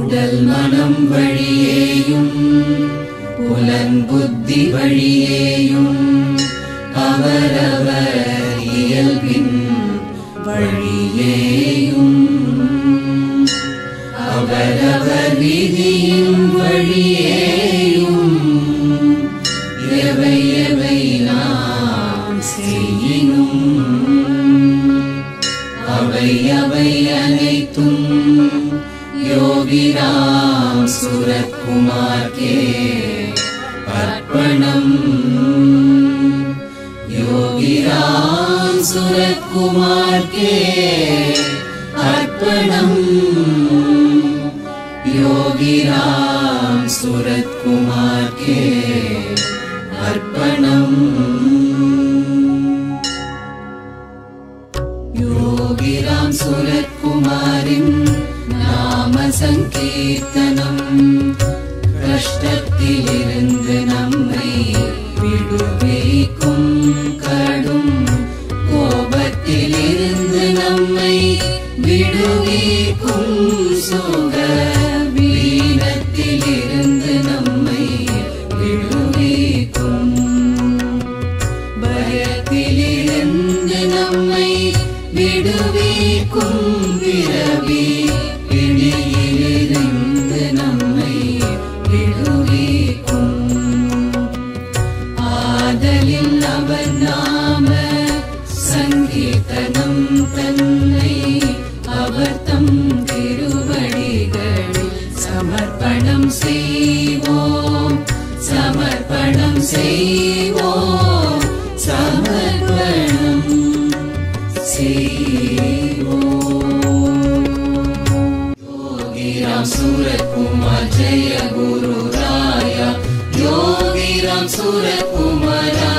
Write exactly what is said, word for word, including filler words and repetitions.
உடல் மனம் வழியேயும் புலன் புத்தி வழியேயும் அவரவர் இயல்பின் வழியேயும் அவரவர் விதியின் வழியேயும் எவை எவை நாம் செய்யினும் அவை அவை அனைத்தும் யோகிராம் சுரத்குமார்க்கே அர்ப்பணம் யோகிராம் சுரத்குமார்க்கே அர்ப்பணம் யோகிராம் சுரத்குமார்க்கே அர்ப்பணம் யோகிராம் சுரத்குமாரின் நாம சங்கீர்த்தனம் கஷ்டத்திலிருந்து நம்மை விடுவிக்கும் கடும் கோபத்திலிருந்து நம்மை விடுவிக்கும் சுக வீணத்திலிருந்து நம்மை விடுவிக்கும் பயத்திலிருந்து நம்மை விடுவிக்கும் பிறவி பிடியிலிருந்து நம்மை விடுவிக்கும் ஆதலில் அவர் நாம சங்கீர்த்தனம் தன்னை அவர் தம் திருவடிகளில் சமர்ப்பணம் செய்வோம் சமர்ப்பணம் செய்வோம் சமர்ப்பணம் योगिराम सूरत्कुमार जय गुरु राया योगिराम सूरत्कुमार